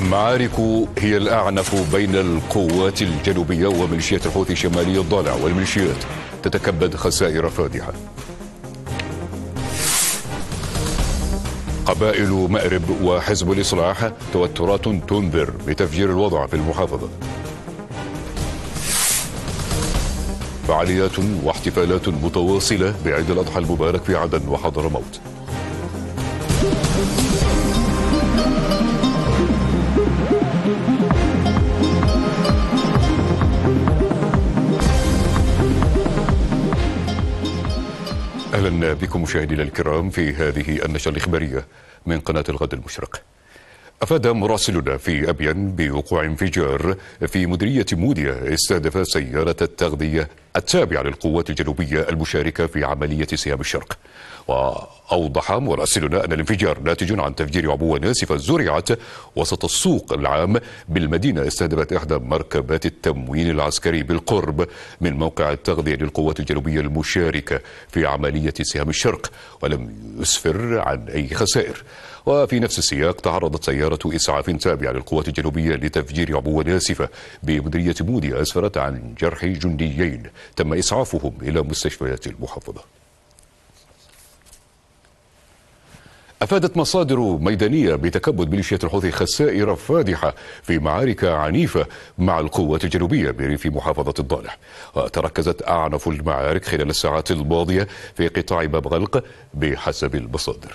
معارك هي الأعنف بين القوات الجنوبية وميليشيات الحوثي شمالي الضالع، والميليشيات تتكبد خسائر فادحة. قبائل مأرب وحزب الإصلاح توترات تنذر بتفجير الوضع في المحافظة. فعاليات واحتفالات متواصلة بعيد الأضحى المبارك في عدن وحضرموت. أهلا بكم مشاهدينا الكرام في هذه النشرة الإخبارية من قناة الغد المشرق. أفاد مراسلنا في أبين بوقوع انفجار في مديرية موديا استهدف سيارة التغذية التابعة للقوات الجنوبية المشاركة في عملية سهام الشرق. وأوضح مراسلنا أن الانفجار ناتج عن تفجير عبوة ناسفة زرعت وسط السوق العام بالمدينة استهدفت إحدى مركبات التموين العسكري بالقرب من موقع التغذية للقوات الجنوبية المشاركة في عملية سهام الشرق، ولم يسفر عن أي خسائر. وفي نفس السياق تعرضت سيارة إسعاف تابعة للقوات الجنوبية لتفجير عبوة ناسفة بمديرية موديا أسفرت عن جرح جنديين تم إسعافهم إلى مستشفيات المحافظة. أفادت مصادر ميدانية بتكبد ميليشيات الحوثي خسائر فادحة في معارك عنيفة مع القوات الجنوبية بريف محافظة الضالع. وتركزت أعنف المعارك خلال الساعات الماضية في قطاع باب غلق بحسب المصادر.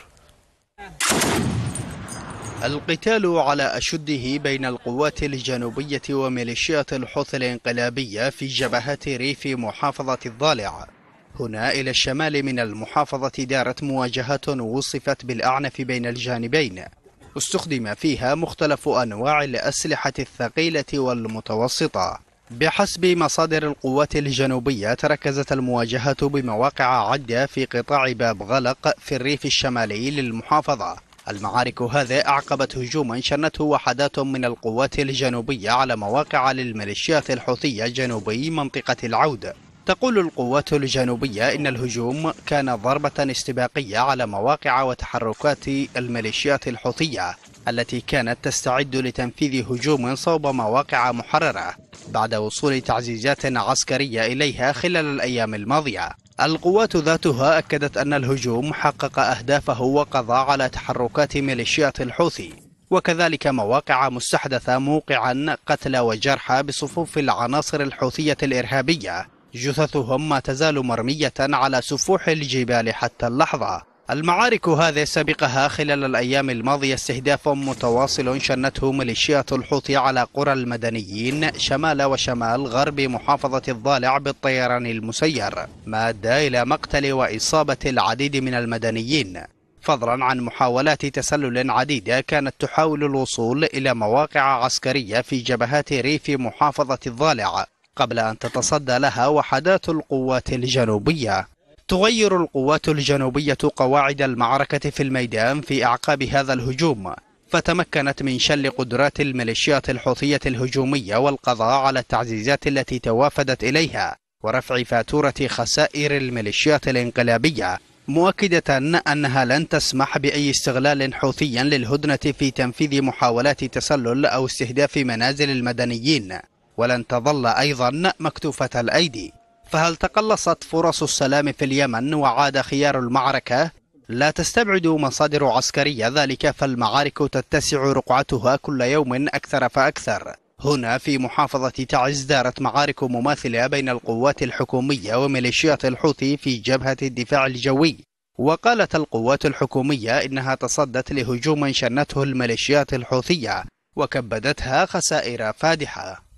القتال على أشده بين القوات الجنوبية وميليشيات الحوثي الانقلابية في جبهات ريف محافظة الضالع. هنا إلى الشمال من المحافظة دارت مواجهات وصفت بالأعنف بين الجانبين، استخدم فيها مختلف أنواع الأسلحة الثقيلة والمتوسطة. بحسب مصادر القوات الجنوبية تركزت المواجهات بمواقع عدة في قطاع باب غلق في الريف الشمالي للمحافظة. المعارك هذه أعقبت هجوما شنته وحدات من القوات الجنوبية على مواقع للميليشيات الحوثية جنوبي منطقة العود. تقول القوات الجنوبية إن الهجوم كان ضربة استباقية على مواقع وتحركات الميليشيات الحوثية التي كانت تستعد لتنفيذ هجوم صوب مواقع محررة بعد وصول تعزيزات عسكرية إليها خلال الأيام الماضية. القوات ذاتها أكدت أن الهجوم حقق أهدافه وقضى على تحركات ميليشيات الحوثي وكذلك مواقع مستحدثة، موقعا قتلى وجرحى بصفوف العناصر الحوثية الإرهابية، جثثهم ما تزال مرمية على سفوح الجبال حتى اللحظة. المعارك هذه سبقها خلال الأيام الماضية استهداف متواصل شنته ميليشيات الحوثي على قرى المدنيين شمال وشمال غرب محافظة الضالع بالطيران المسير، ما أدى إلى مقتل وإصابة العديد من المدنيين، فضلا عن محاولات تسلل عديدة كانت تحاول الوصول إلى مواقع عسكرية في جبهات ريف محافظة الضالع قبل أن تتصدى لها وحدات القوات الجنوبية. تغير القوات الجنوبية قواعد المعركة في الميدان في أعقاب هذا الهجوم، فتمكنت من شل قدرات الميليشيات الحوثية الهجومية والقضاء على التعزيزات التي توافدت إليها ورفع فاتورة خسائر الميليشيات الانقلابية، مؤكدة أنها لن تسمح بأي استغلال حوثي للهدنة في تنفيذ محاولات تسلل أو استهداف منازل المدنيين، ولن تظل أيضا مكتوفة الأيدي. فهل تقلصت فرص السلام في اليمن وعاد خيار المعركة؟ لا تستبعد مصادر عسكرية ذلك، فالمعارك تتسع رقعتها كل يوم أكثر فأكثر. هنا في محافظة تعز دارت معارك مماثلة بين القوات الحكومية وميليشيات الحوثي في جبهة الدفاع الجوي، وقالت القوات الحكومية إنها تصدت لهجوم شنته الميليشيات الحوثية وكبدتها خسائر فادحة.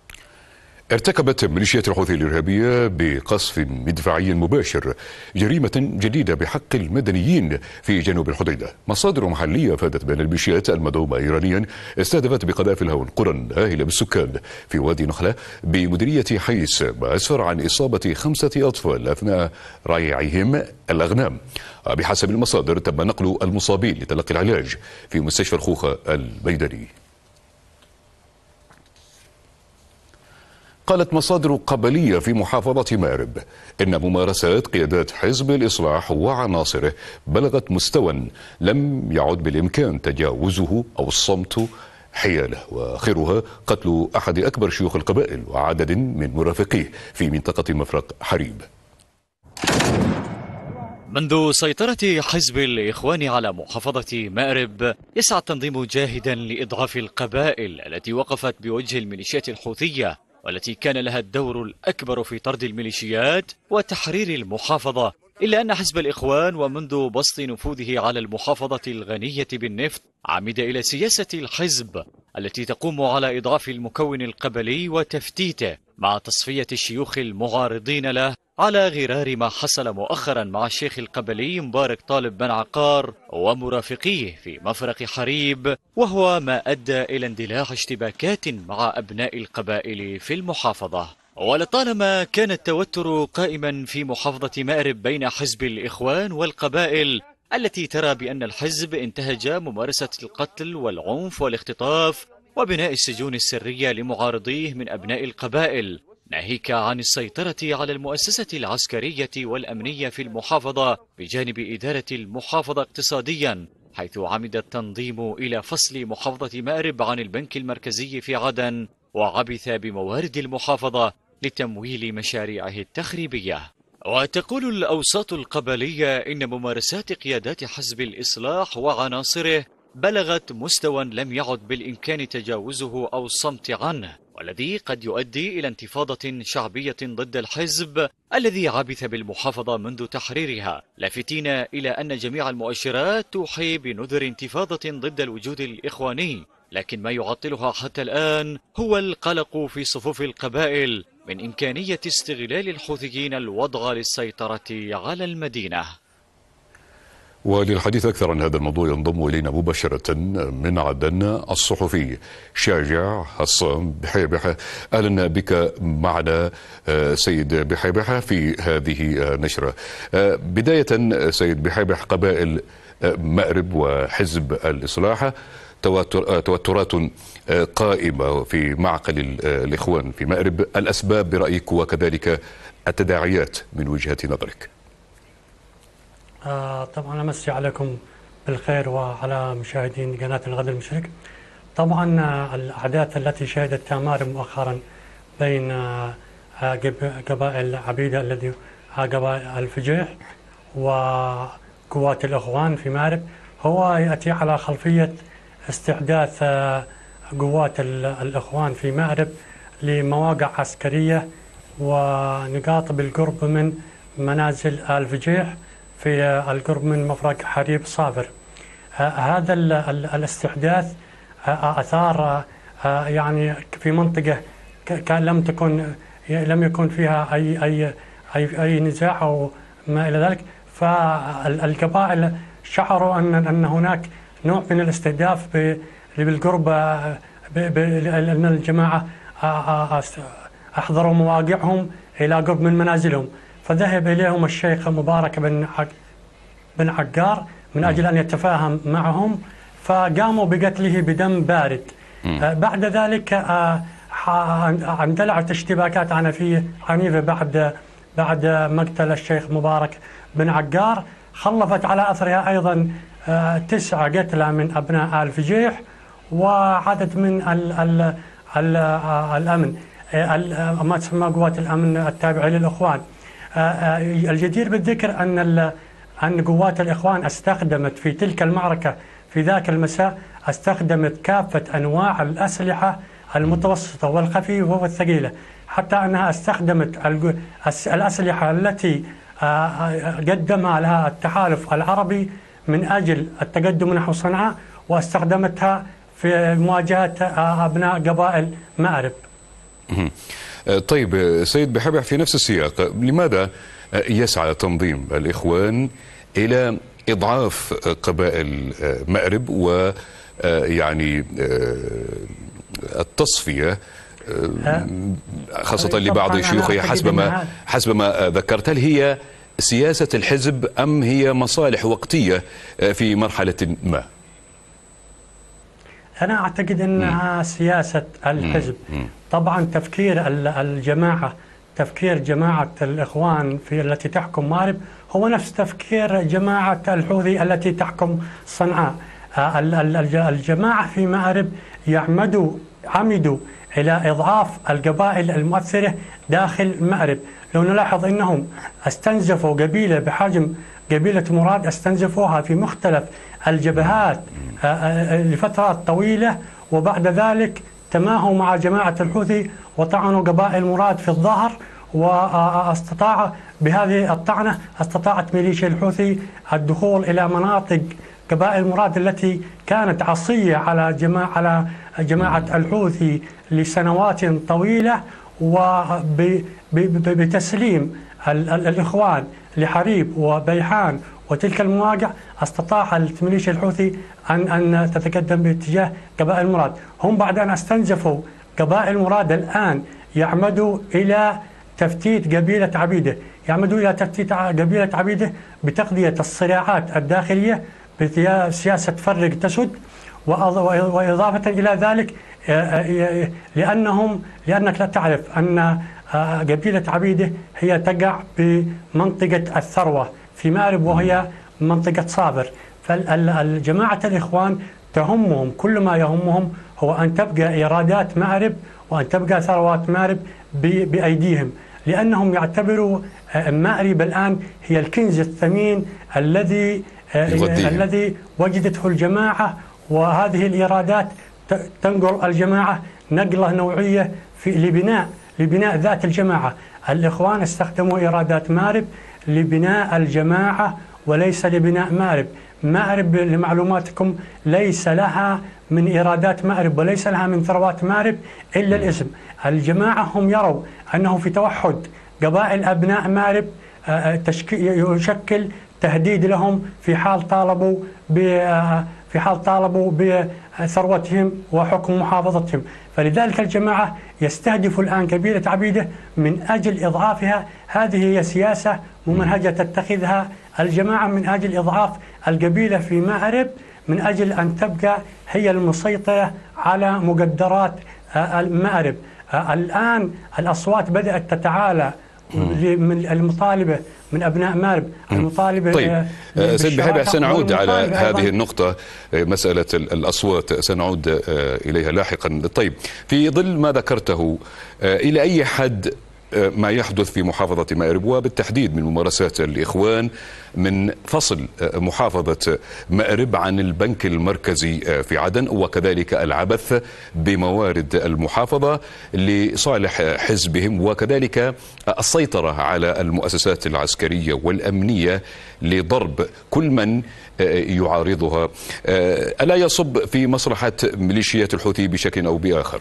ارتكبت ميليشيات الحوثي الإرهابية بقصف مدفعي مباشر جريمة جديدة بحق المدنيين في جنوب الحديدة. مصادر محلية أفادت بأن الميليشيات المدعومة إيرانيا استهدفت بقذائف الهون قرى هائلة بالسكان في وادي نخلة بمديرية حيس، ما أسفر عن إصابة 5 أطفال أثناء ريعهم الأغنام. بحسب المصادر تم نقل المصابين لتلقي العلاج في مستشفى الخوخة الميداني. قالت مصادر قبلية في محافظة مأرب إن ممارسات قيادات حزب الإصلاح وعناصره بلغت مستوى لم يعد بالإمكان تجاوزه أو الصمت حيالة، وآخرها قتل أحد أكبر شيوخ القبائل وعدد من مرافقيه في منطقة مفرق حريب. منذ سيطرة حزب الإخوان على محافظة مأرب، يسعى التنظيم جاهدا لإضعاف القبائل التي وقفت بوجه الميليشيات الحوثية، والتي كان لها الدور الأكبر في طرد الميليشيات وتحرير المحافظة. إلا أن حزب الإخوان ومنذ بسط نفوذه على المحافظة الغنية بالنفط عمد إلى سياسة الحزب التي تقوم على إضعاف المكون القبلي وتفتيته، مع تصفية الشيوخ المعارضين له، على غرار ما حصل مؤخرا مع الشيخ القبلي مبارك طالب بن عقار ومرافقيه في مفرق حريب، وهو ما أدى إلى اندلاع اشتباكات مع أبناء القبائل في المحافظة. ولطالما كان التوتر قائما في محافظة مأرب بين حزب الإخوان والقبائل التي ترى بأن الحزب انتهج ممارسة القتل والعنف والاختطاف وبناء السجون السرية لمعارضيه من أبناء القبائل، ناهيك عن السيطرة على المؤسسة العسكرية والأمنية في المحافظة بجانب إدارة المحافظة اقتصاديا، حيث عمد التنظيم إلى فصل محافظة مأرب عن البنك المركزي في عدن، وعبث بموارد المحافظة لتمويل مشاريعه التخريبية. وتقول الأوساط القبلية إن ممارسات قيادات حزب الإصلاح وعناصره بلغت مستوى لم يعد بالإمكان تجاوزه أو الصمت عنه، والذي قد يؤدي إلى انتفاضة شعبية ضد الحزب الذي عبث بالمحافظة منذ تحريرها، لافتين إلى أن جميع المؤشرات توحي بنذر انتفاضة ضد الوجود الإخواني، لكن ما يعطلها حتى الآن هو القلق في صفوف القبائل من إمكانية استغلال الحوثيين الوضع للسيطرة على المدينة. وللحديث أكثر عن هذا الموضوع ينضم إلينا مباشرة من عدن الصحفي شاجع حسام بحيبحة. أهلا بك معنا سيد بحيبحة في هذه النشرة. بداية سيد بحيبح، قبائل مأرب وحزب الإصلاح توترات قائمة في معقل الإخوان في مأرب، الأسباب برأيك وكذلك التداعيات من وجهة نظرك؟ طبعا أمسي عليكم بالخير وعلى مشاهدين قناة الغد المشرق. طبعا الأحداث التي شهدت مأرب مؤخرا بين قبائل عبيدة الذي قبائل الفجيح وقوات الإخوان في مأرب هو يأتي على خلفية استحداث قوات الإخوان في مأرب لمواقع عسكرية ونقاط بالقرب من منازل الفجيح في القرب من مفرق حريب صافر. هذا الاستحداث أثار يعني في منطقة لم يكن فيها أي نزاع أو ما إلى ذلك، فالقبائل شعروا أن هناك نوع من الاستهداف بالقرب، لأن الجماعة أحضروا مواقعهم إلى قرب من منازلهم، فذهب إليهم الشيخ مبارك بن عقار من أجل أن يتفاهم معهم، فقاموا بقتله بدم بارد. بعد ذلك اندلعت اشتباكات عنيفة بعد مقتل الشيخ مبارك بن عقار، خلفت على أثرها أيضا 9 قتلى من أبناء الفجيح وعدد من الأمن، ما تسمى قوات الأمن التابعة للإخوان. الجدير بالذكر أن قوات الإخوان استخدمت في تلك المعركة في ذاك المساء استخدمت كافة أنواع الأسلحة المتوسطة والخفيفة والثقيلة، حتى أنها استخدمت الأسلحة التي قدمها لها التحالف العربي من أجل التقدم نحو صنعاء، واستخدمتها في مواجهة أبناء قبائل مأرب. طيب سيد بحيبح، في نفس السياق، لماذا يسعى تنظيم الإخوان إلى إضعاف قبائل مأرب ويعني التصفية خاصة لبعض شيوخها حسب ما ذكرت؟ هل هي سياسة الحزب أم هي مصالح وقتية في مرحلة ما؟ أنا أعتقد أنها سياسة الحزب. طبعا تفكير جماعة الإخوان التي تحكم مأرب هو نفس تفكير جماعة الحوثي التي تحكم صنعاء. الجماعة في مأرب عمدوا إلى إضعاف القبائل المؤثرة داخل مأرب. لو نلاحظ أنهم استنزفوا قبيلة بحجم قبيلة مراد، استنزفوها في مختلف الجبهات لفترات طويلة، وبعد ذلك تماهوا مع جماعة الحوثي وطعنوا قبائل مراد في الظهر، واستطاع بهذه الطعنة استطاعت ميليشيا الحوثي الدخول إلى مناطق قبائل مراد التي كانت عصية على جماعة الحوثي لسنوات طويلة، وبتسليم الإخوان لحريب وبيحان وتلك المواقع استطاع ميليشيا الحوثي أن تتقدم باتجاه قبائل مراد. هم بعد أن استنزفوا قبائل مراد الآن يعمدوا إلى تفتيت قبيلة عبيدة، بتقضية الصراعات الداخلية بسياسة فرق تسد. وإضافة إلى ذلك لأنك لا تعرف أن قبيلة عبيدة هي تقع بمنطقة الثروة في مأرب، وهي منطقة صابر. فالجماعة الإخوان تهمهم، كل ما يهمهم هو أن تبقى إيرادات مأرب وأن تبقى ثروات مأرب بأيديهم، لأنهم يعتبروا مأرب الآن هي الكنز الثمين الذي وجدته الجماعة، وهذه الإيرادات تنقل الجماعة نقلة نوعية لبناء ذات الجماعة. الإخوان استخدموا إيرادات مأرب لبناء الجماعة وليس لبناء مأرب. مأرب لمعلوماتكم ليس لها من إيرادات مأرب وليس لها من ثروات مأرب إلا الاسم. الجماعة هم يروا أنه في توحد قبائل أبناء مأرب يشكل تهديد لهم في حال طالبوا بثروتهم وحكم محافظتهم. فلذلك الجماعة يستهدف الآن قبيلة عبيدة من أجل إضعافها. هذه هي سياسة ممنهجة تتخذها الجماعة من أجل إضعاف القبيلة في مأرب، من أجل أن تبقى هي المسيطرة على مقدرات مأرب. الآن الأصوات بدأت تتعالى من المطالبة من أبناء مأرب، المطالبة. طيب سيد بحيبة، سنعود على هذه النقطة، مسألة الأصوات سنعود إليها لاحقا. طيب، في ظل ما ذكرته، إلى أي حد ما يحدث في محافظة مأرب وبالتحديد من ممارسات الإخوان من فصل محافظة مأرب عن البنك المركزي في عدن، وكذلك العبث بموارد المحافظة لصالح حزبهم، وكذلك السيطرة على المؤسسات العسكرية والأمنية لضرب كل من يعارضها، ألا يصب في مصلحة ميليشيات الحوثي بشكل أو بآخر؟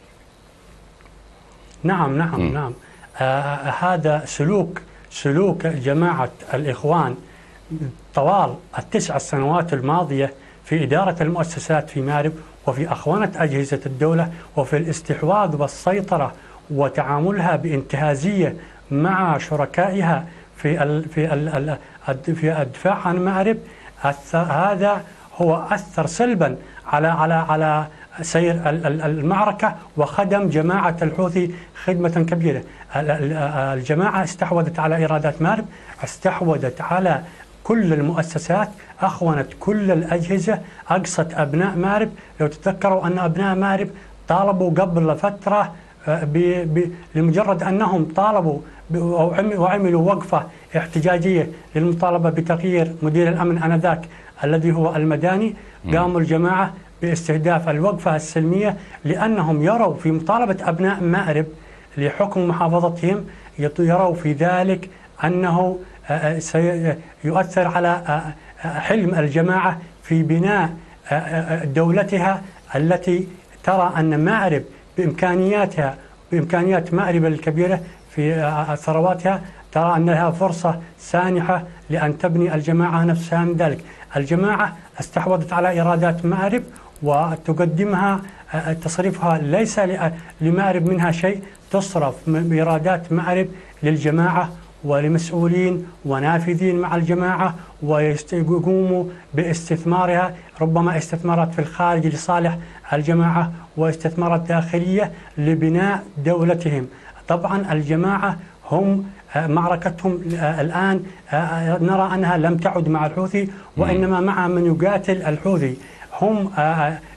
نعم. هذا سلوك جماعة الإخوان طوال ال9 سنوات الماضية في إدارة المؤسسات في مأرب وفي أخوانة أجهزة الدولة وفي الاستحواذ والسيطرة وتعاملها بانتهازية مع شركائها في الدفاع عن مأرب. هذا هو أثر سلبا على سير المعركة وخدم جماعة الحوثي خدمة كبيرة. الجماعة استحوذت على إيرادات مأرب، استحوذت على كل المؤسسات، أخونت كل الأجهزة، أقصت أبناء مأرب. لو تتذكروا أن أبناء مأرب طالبوا قبل فترة لمجرد أنهم طالبوا وعملوا وقفة احتجاجية للمطالبة بتغيير مدير الأمن آنذاك الذي هو المداني، قاموا الجماعة باستهداف الوقفة السلمية، لأنهم يروا في مطالبة أبناء مأرب لحكم محافظتهم، يروا في ذلك أنه سيؤثر على حلم الجماعة في بناء دولتها التي ترى أن مأرب بإمكانيات مأرب الكبيرة في ثرواتها، ترى أن لها فرصة سانحة لأن تبني الجماعة نفسها من ذلك. الجماعة استحوذت على إيرادات مأرب وتقدمها، تصريفها ليس لمأرب منها شيء، تصرف إيرادات مأرب للجماعة ولمسؤولين ونافذين مع الجماعة، ويقوموا باستثمارها، ربما استثمارات في الخارج لصالح الجماعة واستثمارات داخلية لبناء دولتهم. طبعا الجماعة هم معركتهم الآن نرى أنها لم تعد مع الحوثي، وإنما مع من يقاتل الحوثي. هم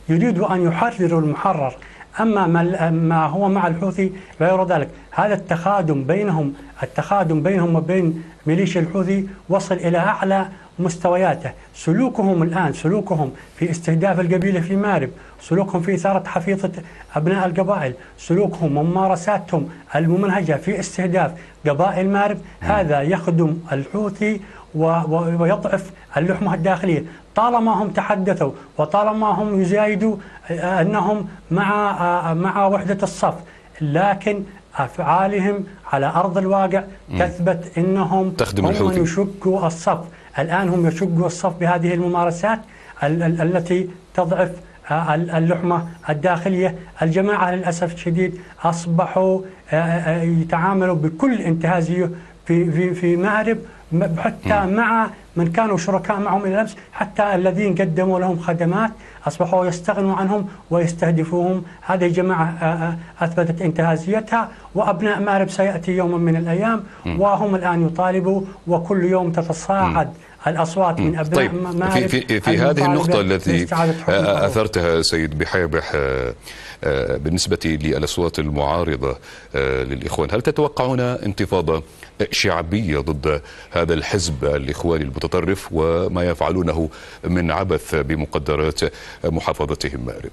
يريدوا أن يحرروا المحرر. أما ما هو مع الحوثي لا يرى ذلك. هذا التخادم بينهم وبين ميليشيا الحوثي وصل إلى أعلى مستوياته. سلوكهم في استهداف القبيلة في مارب، سلوكهم في إثارة حفيظة أبناء القبائل، سلوكهم وممارساتهم الممنهجة في استهداف قبائل مارب، هذا يخدم الحوثي ويضعف اللحمة الداخلية. طالما هم تحدثوا وطالما هم يزايدوا أنهم مع وحدة الصف، لكن أفعالهم على أرض الواقع تثبت أنهم هم يشقوا الصف. الآن هم يشقوا الصف بهذه الممارسات التي تضعف اللحمة الداخلية. الجماعة للأسف الشديد أصبحوا يتعاملوا بكل انتهازية في مأرب، حتى مع من كانوا شركاء معهم إلى الأمس، حتى الذين قدموا لهم خدمات أصبحوا يستغنوا عنهم ويستهدفوهم. هذه جماعة أثبتت انتهازيتها، وأبناء مأرب سيأتي يوم من الأيام وهم الآن يطالبوا، وكل يوم تتصاعد الأصوات من أبناء مأرب. في هذه النقطة التي أثرتها سيد بحيبح بالنسبة للأصوات المعارضة للإخوان، هل تتوقعون انتفاضة شعبية ضد هذا الحزب الإخواني المتطرف وما يفعلونه من عبث بمقدرات محافظتهم مأرب؟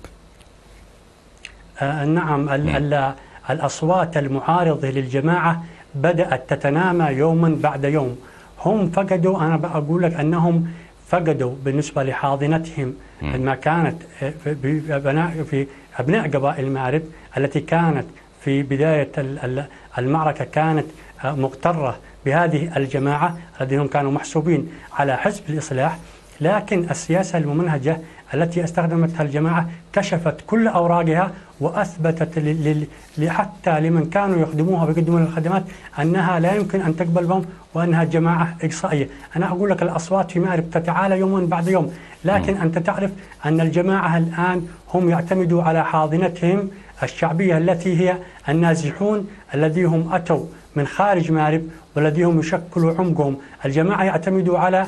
نعم، الأصوات المعارضة للجماعة بدأت تتنامى يوما بعد يوم. هم فقدوا، أنا بقول لك أنهم فقدوا بالنسبة لحاضنتهم ما كانت في أبناء قبائل مأرب التي كانت في بداية المعركة كانت مغترة بهذه الجماعة الذين هم كانوا محسوبين على حزب الإصلاح. لكن السياسة الممنهجة التي استخدمتها الجماعة كشفت كل أوراقها وأثبتت حتى لمن كانوا يخدموها ويقدمون الخدمات أنها لا يمكن أن تقبل بهم وأنها جماعة إقصائية. أنا أقول لك الأصوات في مأرب تتعالى يوما بعد يوم، لكن أنت تعرف أن الجماعة الآن هم يعتمدوا على حاضنتهم الشعبية التي هي النازحون الذين هم أتوا من خارج مأرب والذين يشكلوا عمقهم. الجماعة يعتمدوا على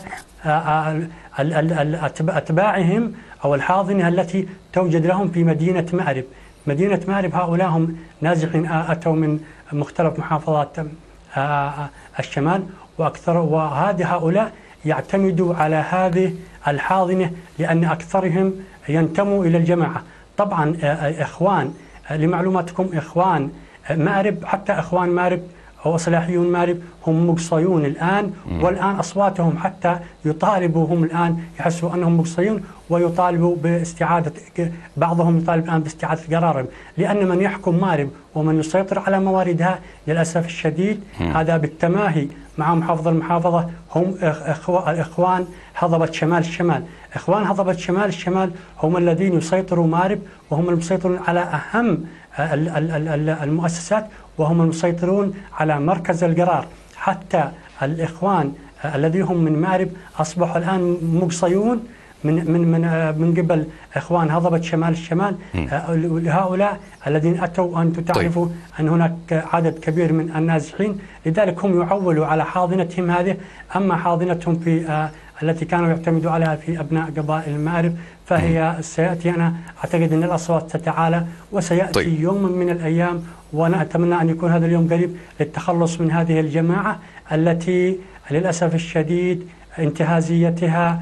أتباعهم أو الحاضنة التي توجد لهم في مدينة مأرب. مدينة مأرب هؤلاء هم نازحين أتوا من مختلف محافظات الشمال وأكثر، هؤلاء يعتمدوا على هذه الحاضنة لأن أكثرهم ينتموا إلى الجماعة. طبعا إخوان، لمعلوماتكم، إخوان مأرب حتى إخوان مأرب أو إصلاحيون مأرب هم مقصيون الآن، والآن أصواتهم حتى يطالبوا، هم الآن يحسوا أنهم مقصيون ويطالبوا باستعادة، بعضهم يطالب الآن باستعادة قرارهم، لأن من يحكم مأرب ومن يسيطر على مواردها للأسف الشديد هذا بالتماهي مع محافظ المحافظة هم الإخوان هضبة شمال الشمال. إخوان هضبة شمال الشمال هم الذين يسيطروا مأرب، وهم المسيطرون على أهم المؤسسات، وهم المسيطرون على مركز القرار. حتى الإخوان الذين هم من مأرب أصبحوا الآن مقصيون من قبل إخوان هضبة شمال الشمال. هؤلاء الذين أتوا، أنتم تعرفوا أن هناك عدد كبير من النازحين، لذلك هم يعولوا على حاضنتهم هذه. أما حاضنتهم في التي كانوا يعتمدوا عليها في أبناء قبائل مأرب فهي سيأتي، أنا أعتقد أن الأصوات تتعالى وسيأتي يوم من الأيام، وأنا أتمنى أن يكون هذا اليوم قريب للتخلص من هذه الجماعة التي للأسف الشديد انتهازيتها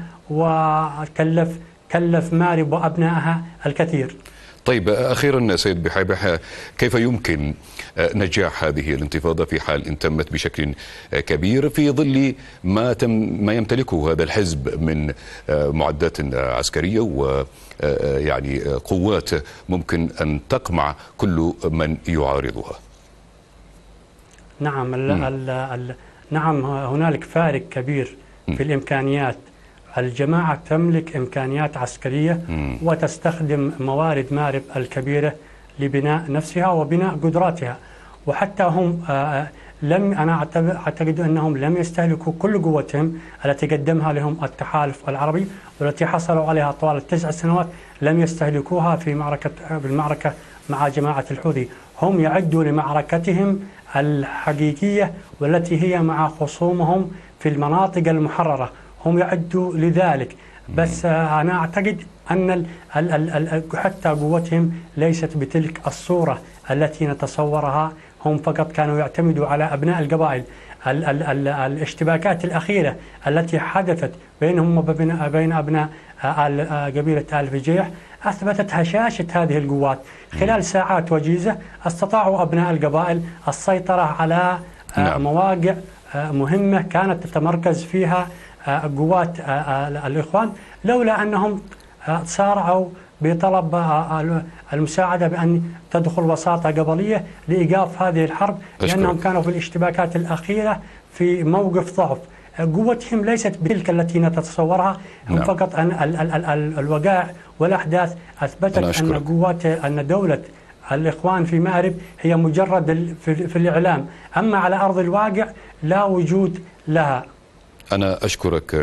وكلف مأرب وأبنائها الكثير. طيب، أخيرا سيد بحيبح، كيف يمكن نجاح هذه الانتفاضة في حال ان تمت بشكل كبير في ظل ما يمتلكه هذا الحزب من معدات عسكرية ويعني قوات ممكن أن تقمع كل من يعارضها؟ نعم، نعم، هنالك فارق كبير في الإمكانيات. الجماعة تملك إمكانيات عسكرية وتستخدم موارد مأرب الكبيرة لبناء نفسها وبناء قدراتها، وحتى هم أنا أعتقد أنهم لم يستهلكوا كل قوتهم التي قدمها لهم التحالف العربي والتي حصلوا عليها طوال 9 سنوات، لم يستهلكوها بالمعركة مع جماعة الحوثي. هم يعدوا لمعركتهم الحقيقية والتي هي مع خصومهم في المناطق المحررة. هم يعدوا لذلك. بس أنا أعتقد أن حتى قوتهم ليست بتلك الصورة التي نتصورها. هم فقط كانوا يعتمدوا على أبناء القبائل. الاشتباكات الأخيرة التي حدثت بينهم وبين أبناء قبيلة آل فجيح أثبتت هشاشة هذه القوات. خلال ساعات وجيزة استطاعوا أبناء القبائل السيطرة على مواقع مهمة كانت تتمركز فيها قوات الإخوان، لولا أنهم سارعوا بطلب المساعدة بأن تدخل وساطة قبلية لإيقاف هذه الحرب، لأنهم كانوا في الاشتباكات الأخيرة في موقف ضعف. قوتهم ليست بتلك التي نتصورها، هم فقط أن الوقائع والأحداث أثبتت أن دولة الإخوان في مأرب هي مجرد في الإعلام، أما على أرض الواقع لا وجود لها. أنا أشكرك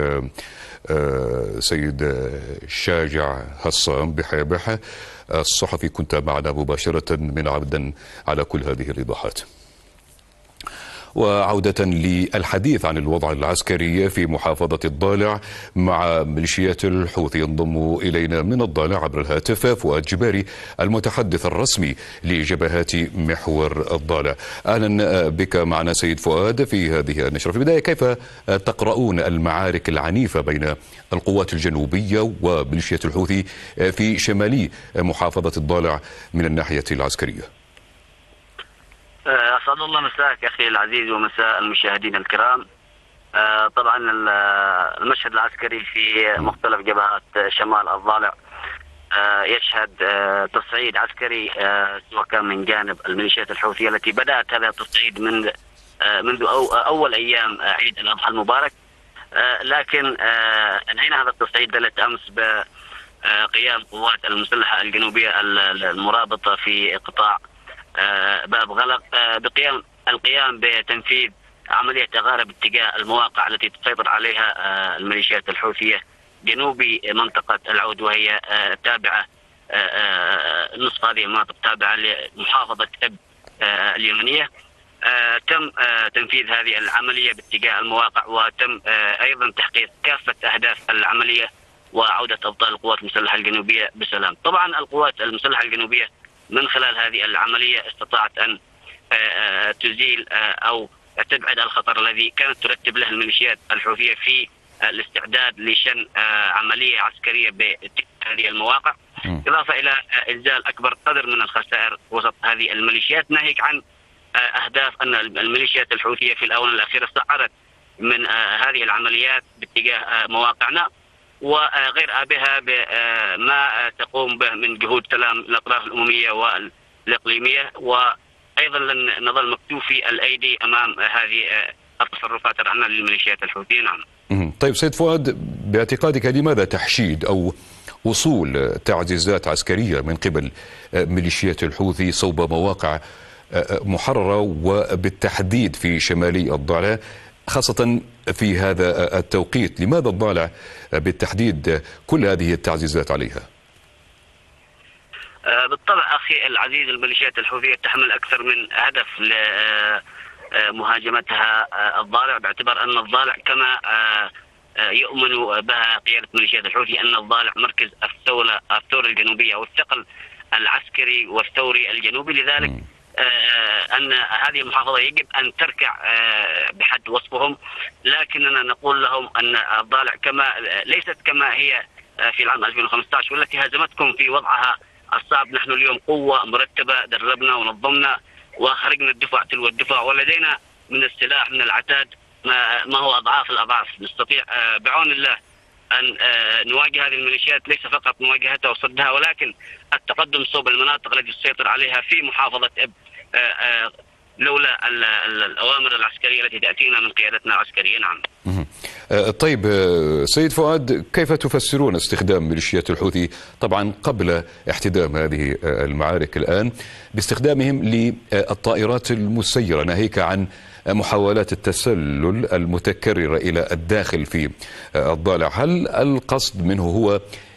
سيد شاجع هصام بحيبحة الصحفي، كنت معنا مباشرة من عبدن على كل هذه الإيضاحات. وعودة للحديث عن الوضع العسكري في محافظة الضالع مع ميليشيات الحوثي، ينضم إلينا من الضالع عبر الهاتف فؤاد جباري المتحدث الرسمي لجبهات محور الضالع. أهلا بك معنا سيد فؤاد في هذه النشرة. في البداية كيف تقرؤون المعارك العنيفة بين القوات الجنوبية وميليشيات الحوثي في شمالي محافظة الضالع من الناحية العسكرية؟ أسعد الله مساك أخي العزيز ومساء المشاهدين الكرام. طبعا المشهد العسكري في مختلف جبهات شمال الضالع يشهد تصعيد عسكري، سواء كان من جانب الميليشيات الحوثية التي بدأت هذا التصعيد منذ أول أيام عيد الأضحى المبارك، لكن أنهينا هذا التصعيد ليلة أمس بقيام قوات المسلحة الجنوبية المرابطة في قطاع باب غلق القيام بتنفيذ عملية تغارب اتجاه المواقع التي تسيطر عليها الميليشيات الحوثية جنوبي منطقة العود، وهي تابعة نصف هذه المناطق تابعة لمحافظة إب اليمنية. تم تنفيذ هذه العملية باتجاه المواقع، وتم أيضا تحقيق كافة أهداف العملية وعودة أبطال القوات المسلحة الجنوبية بسلام. طبعا القوات المسلحة الجنوبية من خلال هذه العملية استطاعت أن تزيل أو تبعد الخطر الذي كانت ترتب له الميليشيات الحوثية في الاستعداد لشن عملية عسكرية بهذه المواقع، إضافة إلى إنزال أكبر قدر من الخسائر وسط هذه الميليشيات، ناهيك عن أهداف أن الميليشيات الحوثية في الآونة الأخيرة صعدت من هذه العمليات باتجاه مواقعنا، وغير بها بما تقوم به من جهود سلام الأطراف الأممية والإقليمية، وأيضا لن نظل مكتوفي الأيدي أمام هذه التصرفات الرهنة للميليشيات الحوثية. نعم. طيب سيد فؤاد، باعتقادك لماذا تحشيد أو وصول تعزيزات عسكرية من قبل ميليشيات الحوثي صوب مواقع محررة وبالتحديد في شمالي الضالع، خاصة في هذا التوقيت؟ لماذا الضالع بالتحديد كل هذه التعزيزات عليها؟ بالطبع أخي العزيز، الميليشيات الحوثية تحمل أكثر من هدف لمهاجمتها الضالع، باعتبار أن الضالع كما يؤمن بها قيادة ميليشيات الحوثي أن الضالع مركز الثورة الجنوبية أو الثقل العسكري والثوري الجنوبي، لذلك أن هذه المحافظة يجب أن تركع بحد وصفهم، لكننا نقول لهم أن الضالع ليست كما هي في العام 2015 والتي هزمتكم في وضعها الصعب. نحن اليوم قوة مرتبة، دربنا ونظمنا وخرجنا الدفاع تلو الدفاع، ولدينا من السلاح من العتاد ما هو أضعاف الأضعاف. نستطيع بعون الله أن نواجه هذه الميليشيات، ليس فقط مواجهتها وصدها، ولكن التقدم صوب المناطق التي تسيطر عليها في محافظة إب لولا الأوامر العسكرية التي تأتينا من قيادتنا العسكرية. نعم. طيب سيد فؤاد، كيف تفسرون استخدام ميليشيات الحوثي طبعا قبل احتدام هذه المعارك الآن باستخدامهم للطائرات المسيرة، ناهيك عن محاولات التسلل المتكررة إلى الداخل في الضالع؟ هل القصد منه هو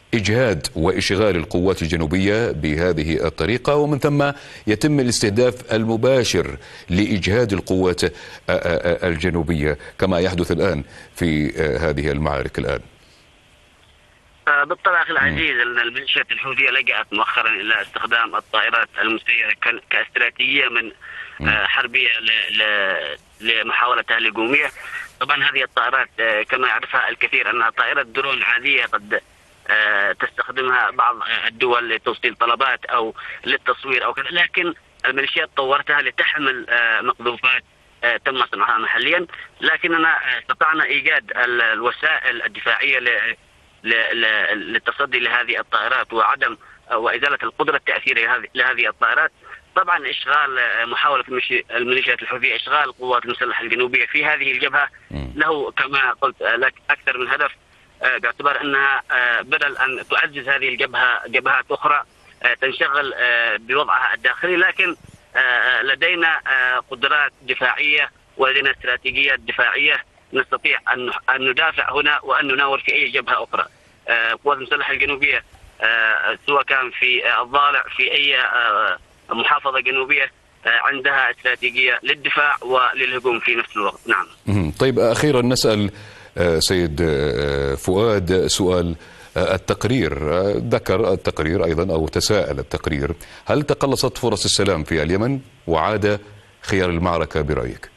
إجهاد وإشغال القوات الجنوبية بهذه الطريقة، ومن ثم يتم الاستهداف المباشر لإجهاد القوات الجنوبية كما يحدث الآن في هذه المعارك الآن؟ بالطبع أخي العزيز، أن الميليشيات الحوثية لجأت مؤخرا إلى استخدام الطائرات المسيرة كاستراتيجية من حربية لمحاولتها الهجومية. طبعا هذه الطائرات كما يعرفها الكثير أنها طائرة درون عادية قد تستخدمها بعض الدول لتوصيل طلبات أو للتصوير أو كذا، لكن الميليشيات طورتها لتحمل مقذوفات تم صنعها محليا، لكننا استطعنا إيجاد الوسائل الدفاعية للتصدي لهذه الطائرات وعدم وإزالة القدرة التأثيرية لهذه الطائرات. طبعا إشغال محاولة الميليشيات الحوثية إشغال القوات المسلحة الجنوبية في هذه الجبهة له كما قلت لك أكثر من هدف، باعتبار أنها بدل أن تعزز هذه الجبهة جبهات أخرى تنشغل بوضعها الداخلي، لكن لدينا قدرات دفاعية ولدينا استراتيجيات دفاعية نستطيع أن ندافع هنا وأن نناور في أي جبهة أخرى. القوات المسلحة الجنوبية سواء كان في الضالع في أي محافظة جنوبية عندها استراتيجية للدفاع وللهجوم في نفس الوقت. نعم. طيب أخيرا نسأل سيد فؤاد سؤال التقرير. ذكر التقرير أيضا أو تساءل التقرير: هل تقلصت فرص السلام في اليمن وعاد خيار المعركة برأيك؟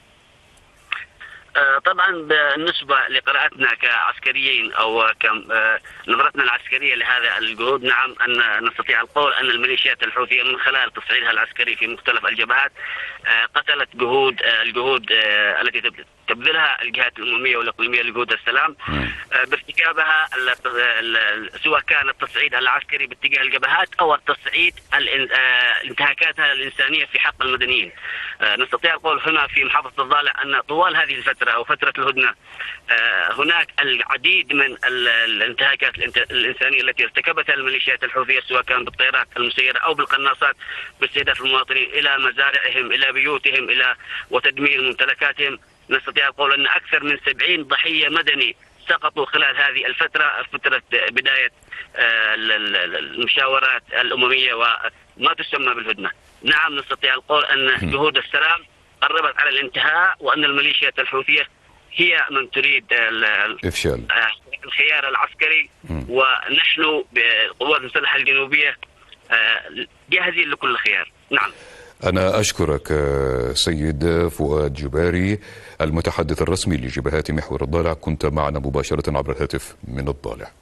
طبعا بالنسبة لقراءتنا كعسكريين أو نظرتنا العسكرية لهذا الجهود، نعم أن نستطيع القول أن الميليشيات الحوثية من خلال تصعيدها العسكري في مختلف الجبهات قتلت الجهود التي تبذلها الجهات الأممية والإقليمية لجهود السلام بارتكابها، سواء كان التصعيد العسكري باتجاه الجبهات أو التصعيد انتهاكاتها الإنسانية في حق المدنيين. نستطيع القول هنا في محافظة الضالع أن طوال هذه الفترة أو فترة الهدنة هناك العديد من الانتهاكات الإنسانية التي ارتكبتها الميليشيات الحوثية، سواء كان بالطائرات المسيرة أو بالقناصات باستهداف المواطنين إلى مزارعهم إلى بيوتهم إلى وتدمير ممتلكاتهم. نستطيع القول أن أكثر من 70 ضحية مدني سقطوا خلال هذه الفترة، فترة بداية المشاورات الأممية وما تسمى بالهدنة. نعم نستطيع القول أن جهود السلام قربت على الانتهاء، وأن الميليشيات الحوثية هي من تريد إفشال الخيار العسكري، ونحن بالقوات المسلحة الجنوبية جاهزين لكل خيار. نعم. أنا أشكرك سيد فؤاد جباري المتحدث الرسمي لجبهات محور الضالع، كنت معنا مباشرة عبر الهاتف من الضالع.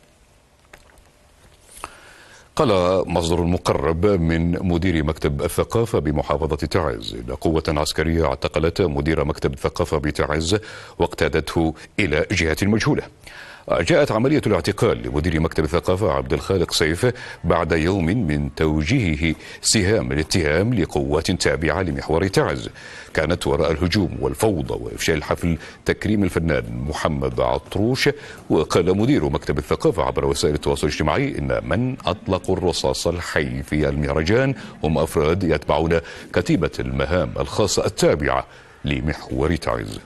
قال مصدر مقرب من مدير مكتب الثقافة بمحافظة تعز إن قوة عسكرية اعتقلت مدير مكتب الثقافة بتعز واقتادته إلى جهة مجهولة. جاءت عملية الاعتقال لمدير مكتب الثقافة عبد الخالق سيف بعد يوم من توجيهه سهام الاتهام لقوات تابعة لمحور تعز كانت وراء الهجوم والفوضى وإفشال حفل تكريم الفنان محمد عطروش. وقال مدير مكتب الثقافة عبر وسائل التواصل الاجتماعي إن من أطلقوا الرصاص الحي في المهرجان هم أفراد يتبعون كتيبة المهام الخاصة التابعة لمحور تعز.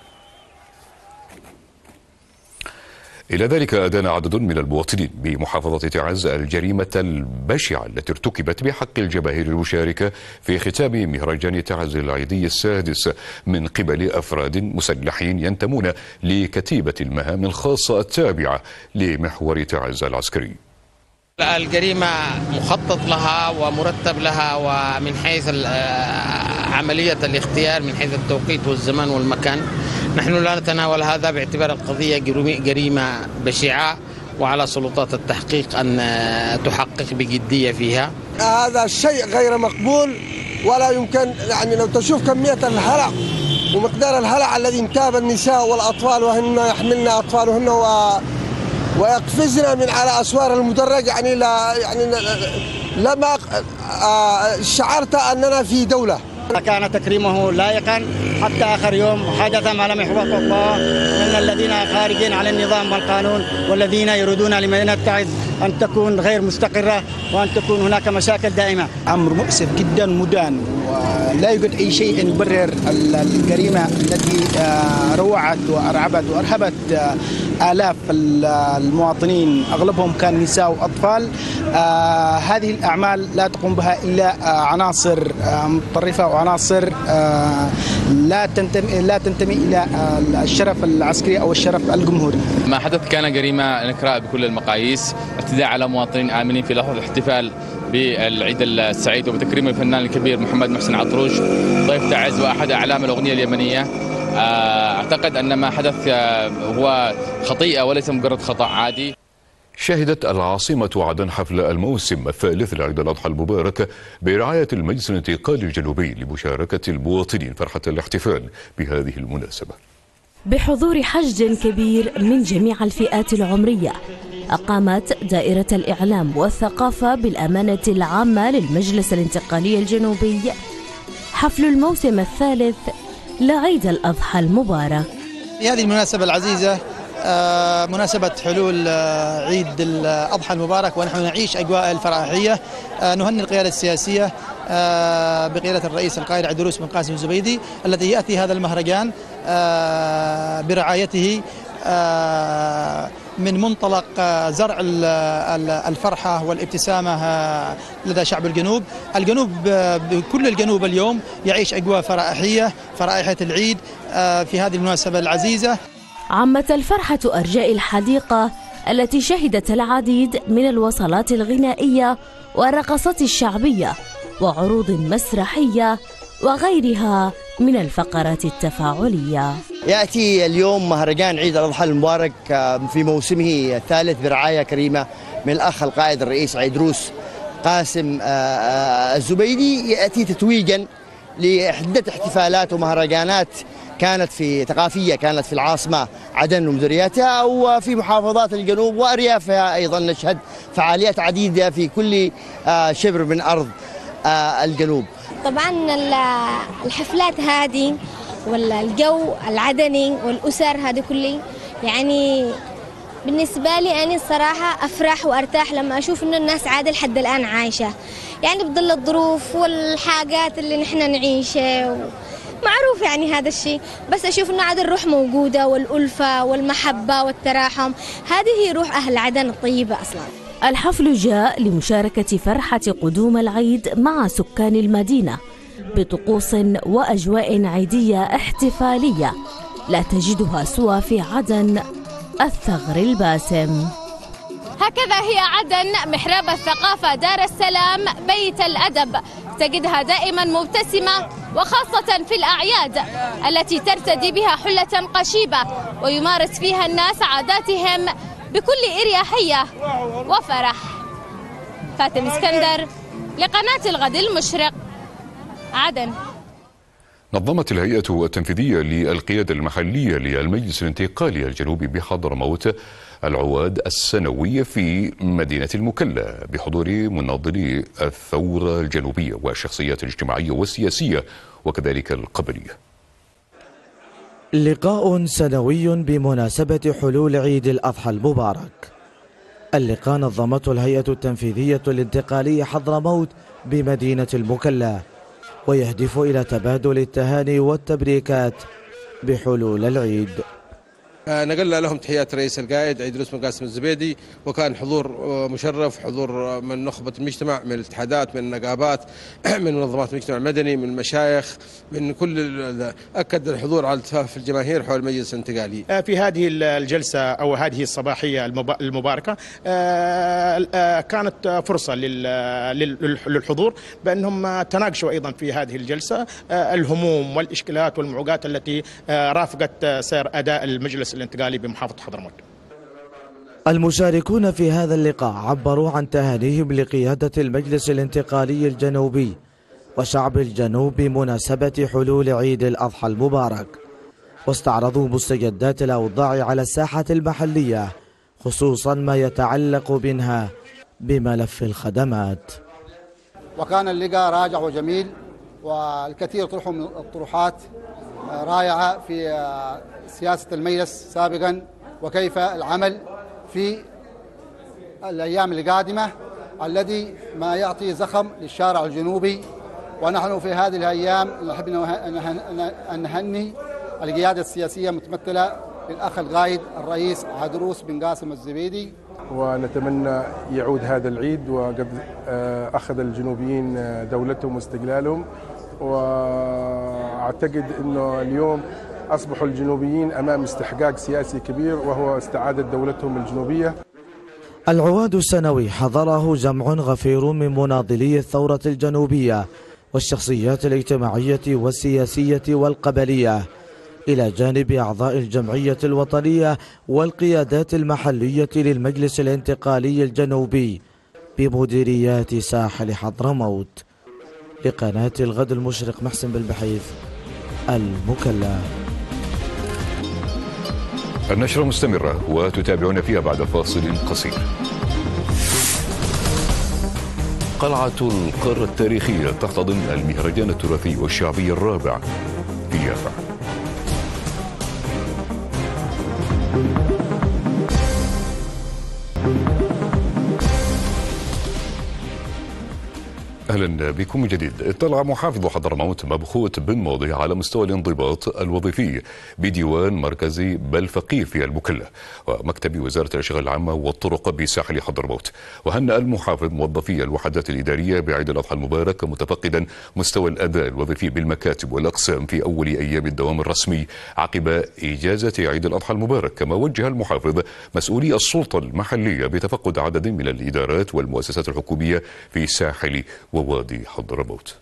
إلى ذلك أدان عدد من المواطنين بمحافظة تعز الجريمة البشعة التي ارتكبت بحق الجماهير المشاركة في ختام مهرجان تعز العيدي السادس من قبل أفراد مسلحين ينتمون لكتيبة المهام الخاصة التابعة لمحور تعز العسكري. الجريمة مخطط لها ومرتب لها، ومن حيث عملية الاختيار من حيث التوقيت والزمان والمكان نحن لا نتناول هذا باعتبار القضية جريمة بشعة، وعلى سلطات التحقيق أن تحقق بجدية فيها. هذا الشيء غير مقبول، ولا يمكن يعني لو تشوف كمية الهلع ومقدار الهلع الذي انتاب النساء والأطفال وهن يحملن أطفالهن ويقفزن من على أسوار المدرج، يعني لما شعرت أننا في دولة. كان تكريمه لائقا حتى آخر يوم حدث ما لم يحبط الله من الذين خارجين على النظام والقانون، والذين يريدون لمدينة تعز أن تكون غير مستقرة وأن تكون هناك مشاكل دائمة. أمر مؤسف جدا مدان، ولا يوجد أي شيء يبرر الجريمة التي روعت وأرعبت وأرهبت آلاف المواطنين أغلبهم كان نساء وأطفال. هذه الأعمال لا تقوم بها إلا عناصر متطرفة وعناصر لا تنتمي إلى الشرف العسكري أو الشرف الجمهوري. ما حدث كان جريمة نكراء بكل المقاييس، اعتداء على مواطنين آمنين في لحظة الاحتفال بالعيد السعيد وبتكريم الفنان الكبير محمد محسن عطروش ضيف تعز وأحد أعلام الأغنية اليمنية. أعتقد أن ما حدث هو خطيئة وليس مجرد خطأ عادي. شهدت العاصمة عدن حفل الموسم الثالث لعيد الأضحى المبارك برعاية المجلس الانتقالي الجنوبي لمشاركة المواطنين فرحة الاحتفال بهذه المناسبة. بحضور حشد كبير من جميع الفئات العمرية، أقامت دائرة الإعلام والثقافة بالأمانة العامة للمجلس الانتقالي الجنوبي حفل الموسم الثالث لعيد الأضحى المبارك. في هذه المناسبة العزيزة، مناسبة حلول عيد الأضحى المبارك، ونحن نعيش أجواء الفرحية. نهنئ القيادة السياسية بقيادة الرئيس القائد عيدروس بن قاسم الزبيدي الذي يأتي هذا المهرجان برعايته من منطلق زرع الفرحة والابتسامة لدى شعب الجنوب. كل الجنوب اليوم يعيش أجواء فرحية، فرائحة العيد في هذه المناسبة العزيزة. عمت الفرحة أرجاء الحديقة التي شهدت العديد من الوصلات الغنائية والرقصات الشعبية وعروض مسرحية وغيرها من الفقرات التفاعلية. يأتي اليوم مهرجان عيد الأضحى المبارك في موسمه الثالث برعاية كريمة من الأخ القائد الرئيس عيدروس قاسم الزبيدي، يأتي تتويجا لعدة احتفالات ومهرجانات كانت في العاصمة عدن ومديرياتها وفي محافظات الجنوب وأريافها. أيضا نشهد فعاليات عديدة في كل شبر من أرض الجنوب. طبعا الحفلات هذه والجو العدني والأسر هذه كله، يعني بالنسبة لي أنا الصراحة أفرح وأرتاح لما أشوف إنه الناس عادة لحد الآن عايشة، يعني بظل الظروف والحاجات اللي نحن نعيشها معروف يعني هذا الشيء، بس أشوف إنه عاد الروح موجودة والألفة والمحبة والتراحم، هذه هي روح أهل عدن الطيبة أصلاً. الحفل جاء لمشاركة فرحة قدوم العيد مع سكان المدينة بطقوس وأجواء عيدية احتفالية لا تجدها سوى في عدن الثغر الباسم. هكذا هي عدن، محراب الثقافة، دار السلام، بيت الأدب، تجدها دائما مبتسمة وخاصة في الأعياد التي ترتدي بها حلة قشيبة ويمارس فيها الناس عاداتهم بكل إريحية وفرح. فاتن اسكندر لقناة الغد المشرق، عدن. نظمت الهيئة التنفيذية للقيادة المحلية للمجلس الانتقالي الجنوبي بحضرموت العواد السنوي في مدينة المكلا بحضور مناضلي الثورة الجنوبية والشخصيات الاجتماعية والسياسية وكذلك القبلية. لقاء سنوي بمناسبة حلول عيد الأضحى المبارك. اللقاء نظمته الهيئة التنفيذية الانتقالية حضرموت بمدينة المكلا، ويهدف إلى تبادل التهاني والتبريكات بحلول العيد. نقلنا لهم تحيات رئيس القائد عيدروس بن قاسم الزبيدي، وكان حضور مشرف، حضور من نخبة المجتمع، من الاتحادات، من النقابات، من منظمات المجتمع المدني، من المشايخ، من كل. أكد الحضور على التفاف الجماهير حول المجلس الانتقالي. في هذه الجلسة أو هذه الصباحية المباركة كانت فرصة للحضور بأنهم تناقشوا أيضا في هذه الجلسة الهموم والإشكالات والمعوقات التي رافقت سير أداء المجلس الانتقالي بمحافظة حضرموت. المشاركون في هذا اللقاء عبروا عن تهانيهم لقيادة المجلس الانتقالي الجنوبي وشعب الجنوب بمناسبة حلول عيد الأضحى المبارك، واستعرضوا مستجدات الأوضاع على الساحة المحلية خصوصا ما يتعلق منها بملف الخدمات. وكان اللقاء راجع وجميل، والكثير طرحوا من الطروحات رائعة في سياسة المجلس سابقا وكيف العمل في الأيام القادمة الذي ما يعطي زخم للشارع الجنوبي. ونحن في هذه الأيام نحب أن نهني القيادة السياسية متمثلة للأخ القائد الرئيس عيدروس بن قاسم الزبيدي. ونتمنى يعود هذا العيد وقد أخذ الجنوبيين دولتهم واستقلالهم، وأعتقد أنه اليوم أصبحوا الجنوبيين أمام استحقاق سياسي كبير وهو استعادة دولتهم الجنوبية. العواد السنوي حضره جمع غفير من مناضلي الثورة الجنوبية والشخصيات الاجتماعية والسياسية والقبلية، إلى جانب أعضاء الجمعية الوطنية والقيادات المحلية للمجلس الانتقالي الجنوبي بمديريات ساحل حضرموت. لقناة الغد المشرق، محسن بالبحيث، المكلا. النشرة مستمرة وتتابعون فيها بعد فاصل قصير. قلعة القارة التاريخية تحتضن المهرجان التراثي والشعبي الرابع في يافع. أهلا بكم من جديد. اطلع محافظ حضرموت مبخوت بن ماضي على مستوى الانضباط الوظيفي بديوان مركزي بلفقيه في المكلا ومكتب وزارة الأشغال العامة والطرق بساحل حضرموت. وهنأ المحافظ موظفي الوحدات الإدارية بعيد الأضحى المبارك، متفقدا مستوى الأداء الوظيفي بالمكاتب والأقسام في أول أيام الدوام الرسمي عقب إجازة عيد الأضحى المبارك. كما وجه المحافظ مسؤولي السلطة المحلية بتفقد عدد من الإدارات والمؤسسات الحكومية في ساحل ووادي حضرموت.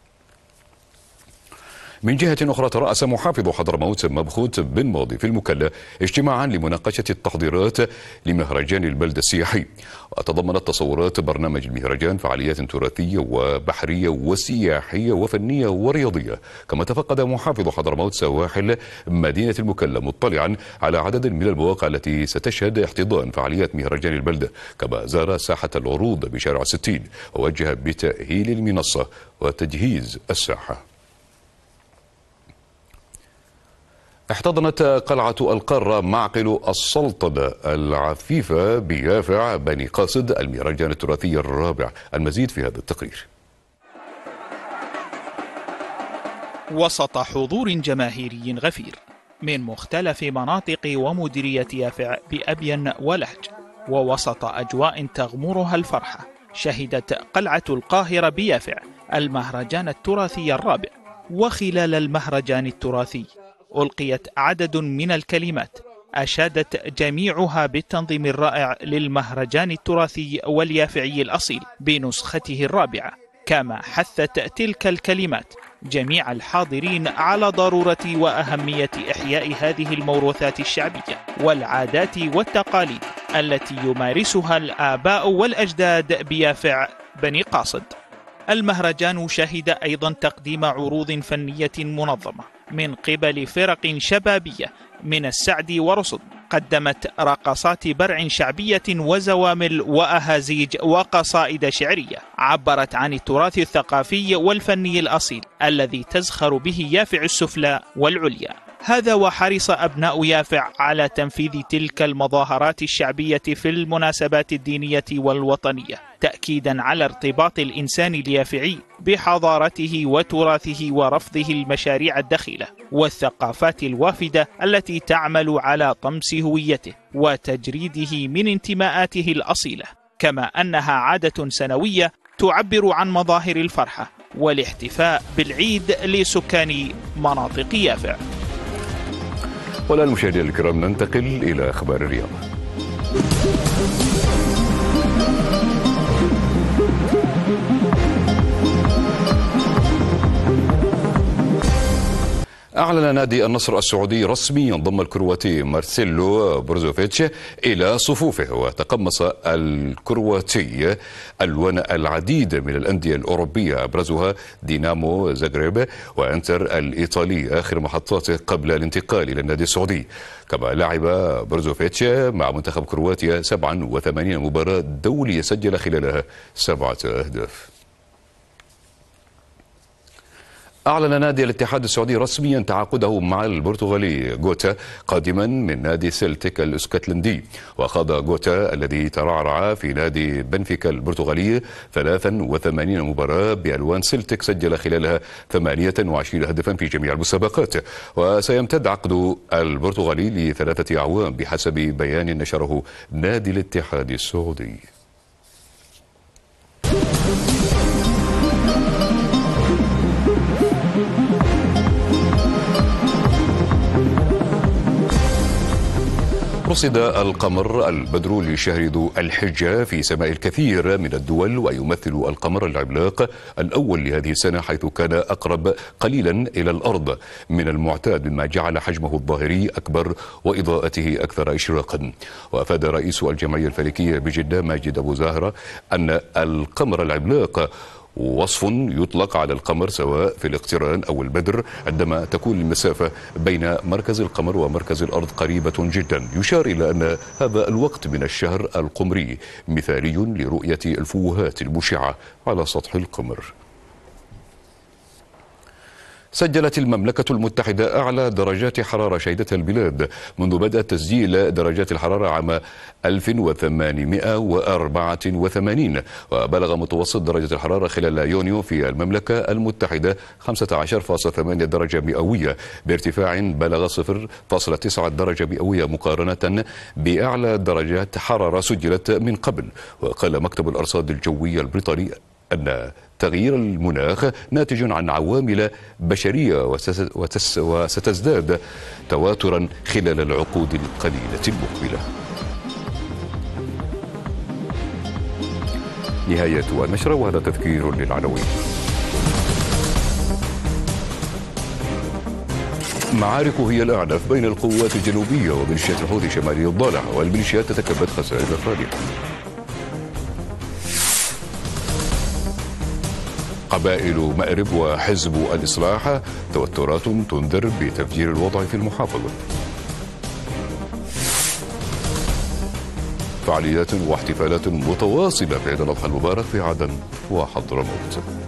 من جهة أخرى، ترأس محافظ حضرموت مبخوت بن ماضي في المكلا اجتماعا لمناقشة التحضيرات لمهرجان البلدة السياحي، وتضمنت تصورات برنامج المهرجان فعاليات تراثية وبحرية وسياحية وفنية ورياضية. كما تفقد محافظ حضرموت سواحل مدينة المكلا مطلعا على عدد من المواقع التي ستشهد احتضان فعاليات مهرجان البلدة. كما زار ساحة العروض بشارع 60 ووجه بتأهيل المنصة وتجهيز الساحة. احتضنت قلعة القارة معقل السلطنة العفيفة بيافع بني قاصد المهرجان التراثي الرابع. المزيد في هذا التقرير. وسط حضور جماهيري غفير من مختلف مناطق ومديرية يافع بأبين ولهج، ووسط أجواء تغمرها الفرحة، شهدت قلعة القاهرة بيافع المهرجان التراثي الرابع. وخلال المهرجان التراثي ألقيت عدد من الكلمات أشادت جميعها بالتنظيم الرائع للمهرجان التراثي واليافعي الأصيل بنسخته الرابعة. كما حثت تلك الكلمات جميع الحاضرين على ضرورة وأهمية إحياء هذه الموروثات الشعبية والعادات والتقاليد التي يمارسها الآباء والأجداد بيافع بني قاصد. المهرجان شهد أيضا تقديم عروض فنية منظمة من قبل فرق شبابية من السعد ورصد، قدمت رقصات برع شعبية وزوامل وأهازيج وقصائد شعرية عبرت عن التراث الثقافي والفني الأصيل الذي تزخر به يافع السفلى والعليا. هذا وحرص أبناء يافع على تنفيذ تلك المظاهرات الشعبية في المناسبات الدينية والوطنية، تأكيدا على ارتباط الإنسان اليافعي بحضارته وتراثه ورفضه المشاريع الدخيلة والثقافات الوافدة التي تعمل على طمس هويته وتجريده من انتماءاته الأصيلة. كما أنها عادة سنوية تعبر عن مظاهر الفرحة والاحتفاء بالعيد لسكان مناطق يافع. والآن مشاهدينا الكرام ننتقل إلى أخبار الرياضة. أعلن نادي النصر السعودي رسميا ضم الكرواتي مارسيلو بروزوفيتش إلى صفوفه، وتقمص الكرواتي ألوان العديد من الأندية الأوروبية أبرزها دينامو زاغريب وإنتر الإيطالي آخر محطاته قبل الانتقال إلى النادي السعودي. كما لعب بروزوفيتش مع منتخب كرواتيا 87 مباراة دولية سجل خلالها 7 أهداف. أعلن نادي الاتحاد السعودي رسميا تعاقده مع البرتغالي غوتا قادما من نادي سيلتيك الاسكتلندي. وخاض غوتا الذي ترعرع في نادي بنفيكا البرتغالي 83 مباراة بألوان سيلتيك، سجل خلالها 28 هدفا في جميع المسابقات. وسيمتد عقد البرتغالي ل3 أعوام بحسب بيان نشره نادي الاتحاد السعودي. رصد القمر البدر لشهر ذو الحجة في سماء الكثير من الدول، ويمثل القمر العملاق الأول لهذه السنة، حيث كان أقرب قليلا إلى الأرض من المعتاد، مما جعل حجمه الظاهري أكبر وإضاءته أكثر إشراقا. وأفاد رئيس الجمعية الفلكية بجدة ماجد أبو زاهرة أن القمر العملاق وصف يطلق على القمر سواء في الاقتران أو البدر عندما تكون المسافة بين مركز القمر ومركز الأرض قريبة جدا. يشار إلى أن هذا الوقت من الشهر القمري مثالي لرؤية الفوهات المشعة على سطح القمر. سجلت المملكة المتحدة أعلى درجات حرارة شهدتها البلاد منذ بدء تسجيل درجات الحرارة عام 1884، وبلغ متوسط درجة الحرارة خلال يونيو في المملكة المتحدة 15.8 درجة مئوية، بارتفاع بلغ 0.9 درجة مئوية مقارنة بأعلى درجات حرارة سجلت من قبل. وقال مكتب الأرصاد الجوية البريطاني أن تغيير المناخ ناتج عن عوامل بشرية وستزداد تواترا خلال العقود القليلة المقبلة. نهاية النشرة، وهذا تذكير للعناوين. معارك هي الأعنف بين القوات الجنوبية وميليشيات الحوثي شمالي الضالع، والميليشيات تتكبد خسائر فادحة. قبائل مأرب وحزب الإصلاح توترات تنذر بتفجير الوضع في المحافظة. فعاليات واحتفالات متواصلة في عيد الأضحى المبارك في عدن وحضرموت.